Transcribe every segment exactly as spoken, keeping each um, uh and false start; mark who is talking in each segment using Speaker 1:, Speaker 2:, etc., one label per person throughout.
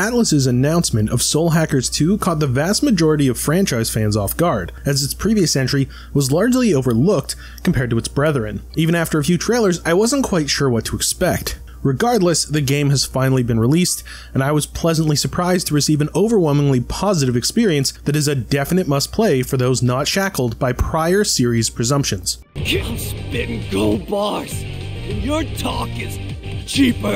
Speaker 1: Atlus's announcement of Soul Hackers two caught the vast majority of franchise fans off guard, as its previous entry was largely overlooked compared to its brethren. Even after a few trailers, I wasn't quite sure what to expect. Regardless, the game has finally been released, and I was pleasantly surprised to receive an overwhelmingly positive experience that is a definite must-play for those not shackled by prior series presumptions.
Speaker 2: I'm spitting gold bars, and your talk is cheaper.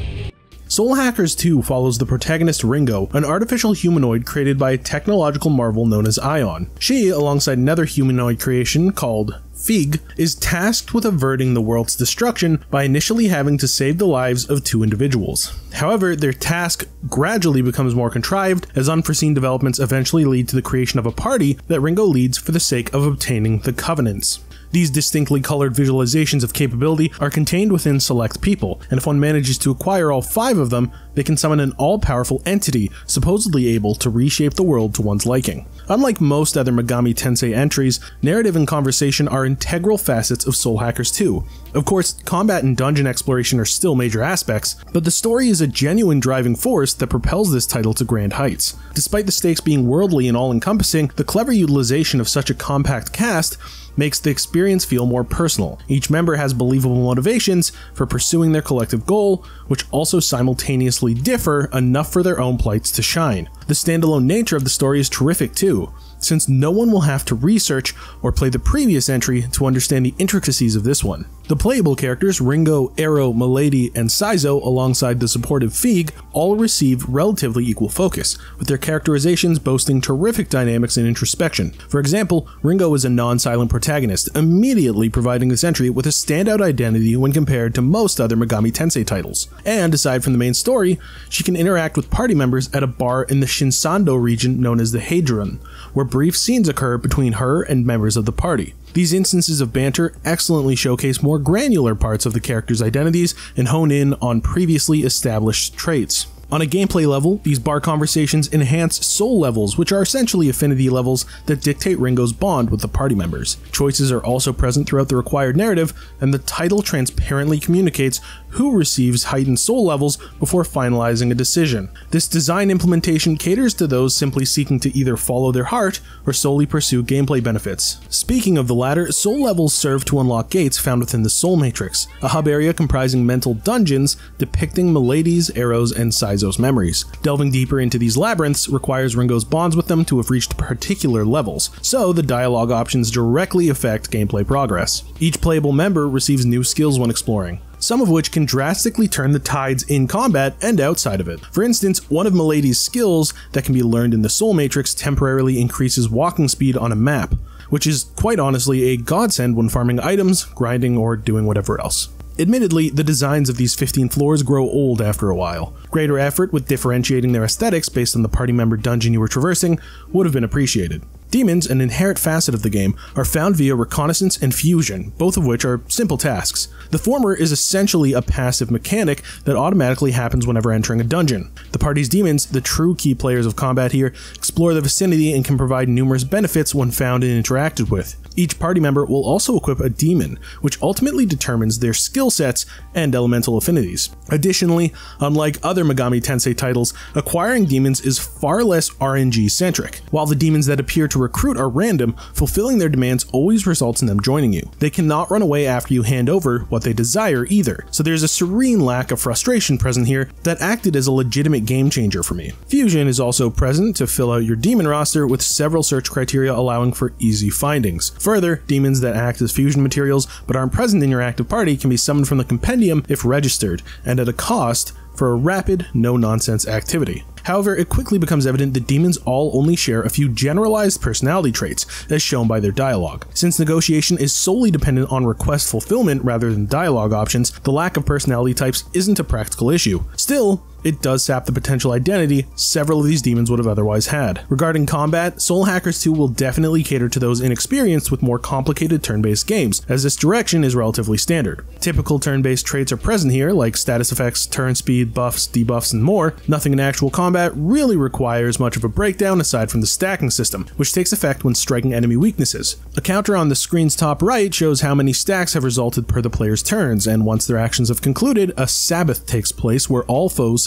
Speaker 1: Soul Hackers two follows the protagonist Ringo, an artificial humanoid created by a technological marvel known as Ion. She, alongside another humanoid creation called Fig, is tasked with averting the world's destruction by initially having to save the lives of two individuals. However, their task gradually becomes more contrived as unforeseen developments eventually lead to the creation of a party that Ringo leads for the sake of obtaining the Covenants. These distinctly colored visualizations of capability are contained within select people, and if one manages to acquire all five of them, they can summon an all-powerful entity supposedly able to reshape the world to one's liking. Unlike most other Megami Tensei entries, narrative and conversation are integral facets of Soul Hackers two. Of course, combat and dungeon exploration are still major aspects, but the story is a genuine driving force that propels this title to grand heights. Despite the stakes being worldly and all-encompassing, the clever utilization of such a compact cast makes the experience feel more personal. Each member has believable motivations for pursuing their collective goal, which also simultaneously differ enough for their own plights to shine. The standalone nature of the story is terrific too, since no one will have to research or play the previous entry to understand the intricacies of this one. The playable characters, Ringo, Aero, Milady, and Saizo, alongside the supportive Fig, all receive relatively equal focus, with their characterizations boasting terrific dynamics and introspection. For example, Ringo is a non-silent protagonist, immediately providing this entry with a standout identity when compared to most other Megami Tensei titles. And aside from the main story, she can interact with party members at a bar in the Shinsando region known as the Hadron, where brief scenes occur between her and members of the party. These instances of banter excellently showcase more granular parts of the characters' identities and hone in on previously established traits. On a gameplay level, these bar conversations enhance soul levels, which are essentially affinity levels that dictate Ringo's bond with the party members. Choices are also present throughout the required narrative, and the title transparently communicates who receives heightened soul levels before finalizing a decision. This design implementation caters to those simply seeking to either follow their heart or solely pursue gameplay benefits. Speaking of the latter, soul levels serve to unlock gates found within the Soul Matrix, a hub area comprising mental dungeons depicting Milady's, Aero's, and Saizo's memories. Delving deeper into these labyrinths requires Ringo's bonds with them to have reached particular levels, so the dialogue options directly affect gameplay progress. Each playable member receives new skills when exploring, some of which can drastically turn the tides in combat and outside of it. For instance, one of Milady's skills that can be learned in the Soul Matrix temporarily increases walking speed on a map, which is quite honestly a godsend when farming items, grinding, or doing whatever else. Admittedly, the designs of these fifteen floors grow old after a while. Greater effort with differentiating their aesthetics based on the party member dungeon you were traversing would have been appreciated. Demons, an inherent facet of the game, are found via reconnaissance and fusion, both of which are simple tasks. The former is essentially a passive mechanic that automatically happens whenever entering a dungeon. The party's demons, the true key players of combat here, explore the vicinity and can provide numerous benefits when found and interacted with. Each party member will also equip a demon, which ultimately determines their skill sets and elemental affinities. Additionally, unlike other Megami Tensei titles, acquiring demons is far less R N G-centric. While the demons that appear to recruit are random, fulfilling their demands always results in them joining you. They cannot run away after you hand over what they desire either, so there's a serene lack of frustration present here that acted as a legitimate game changer for me. Fusion is also present to fill out your demon roster, with several search criteria allowing for easy findings. Further, demons that act as fusion materials but aren't present in your active party can be summoned from the compendium if registered, and at a cost for a rapid, no-nonsense activity. However, it quickly becomes evident that demons all only share a few generalized personality traits, as shown by their dialogue. Since negotiation is solely dependent on request fulfillment rather than dialogue options, the lack of personality types isn't a practical issue. Still, it does sap the potential identity several of these demons would have otherwise had. Regarding combat, Soul Hackers two will definitely cater to those inexperienced with more complicated turn-based games, as this direction is relatively standard. Typical turn-based traits are present here, like status effects, turn speed, buffs, debuffs, and more. Nothing in actual combat really requires much of a breakdown aside from the stacking system, which takes effect when striking enemy weaknesses. A counter on the screen's top right shows how many stacks have resulted per the player's turns, and once their actions have concluded, a sabbath takes place where all foes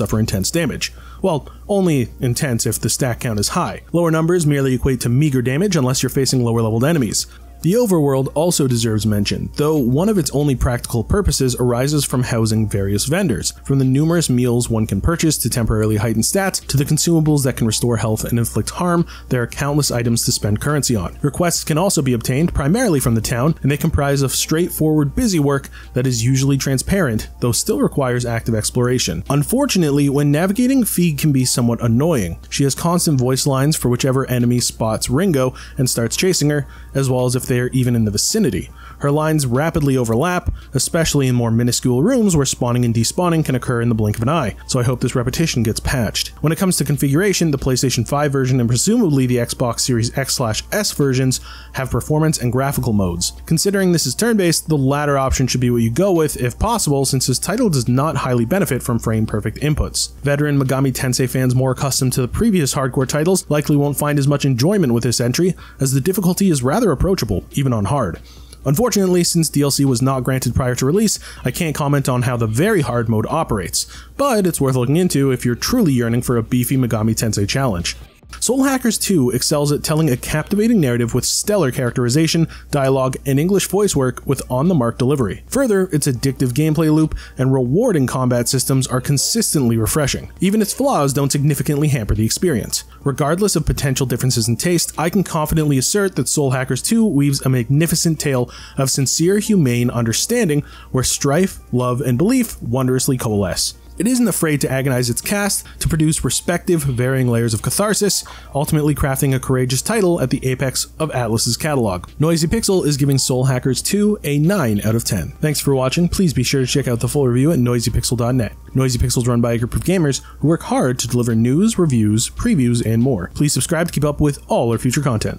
Speaker 1: suffer intense damage. Well, only intense if the stat count is high. Lower numbers merely equate to meager damage unless you're facing lower leveled enemies. The overworld also deserves mention, though one of its only practical purposes arises from housing various vendors. From the numerous meals one can purchase to temporarily heighten stats, to the consumables that can restore health and inflict harm, there are countless items to spend currency on. Requests can also be obtained primarily from the town, and they comprise of straightforward busy work that is usually transparent, though still requires active exploration. Unfortunately, when navigating, Figue can be somewhat annoying. She has constant voice lines for whichever enemy spots Ringo and starts chasing her, as well as if they are even in the vicinity. Her lines rapidly overlap, especially in more minuscule rooms where spawning and despawning can occur in the blink of an eye, so I hope this repetition gets patched. When it comes to configuration, the PlayStation five version and presumably the Xbox Series X slash S versions have performance and graphical modes. Considering this is turn-based, the latter option should be what you go with if possible, since this title does not highly benefit from frame-perfect inputs. Veteran Megami Tensei fans more accustomed to the previous hardcore titles likely won't find as much enjoyment with this entry, as the difficulty is rather approachable, even on hard. Unfortunately, since D L C was not granted prior to release, I can't comment on how the very hard mode operates, but it's worth looking into if you're truly yearning for a beefy Megami Tensei challenge. Soul Hackers two excels at telling a captivating narrative with stellar characterization, dialogue, and English voice work with on-the-mark delivery. Further, its addictive gameplay loop and rewarding combat systems are consistently refreshing. Even its flaws don't significantly hamper the experience. Regardless of potential differences in taste, I can confidently assert that Soul Hackers two weaves a magnificent tale of sincere, humane understanding where strife, love, and belief wondrously coalesce. It isn't afraid to agonize its cast to produce respective, varying layers of catharsis, ultimately crafting a courageous title at the apex of Atlus's catalog. Noisy Pixel is giving Soul Hackers two a nine out of ten. Thanks for watching. Please be sure to check out the full review at noisy pixel dot net. Noisy Pixel is run by a group of gamers who work hard to deliver news, reviews, previews, and more. Please subscribe to keep up with all our future content.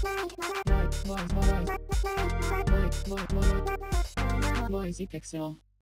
Speaker 3: Noisy Pixel.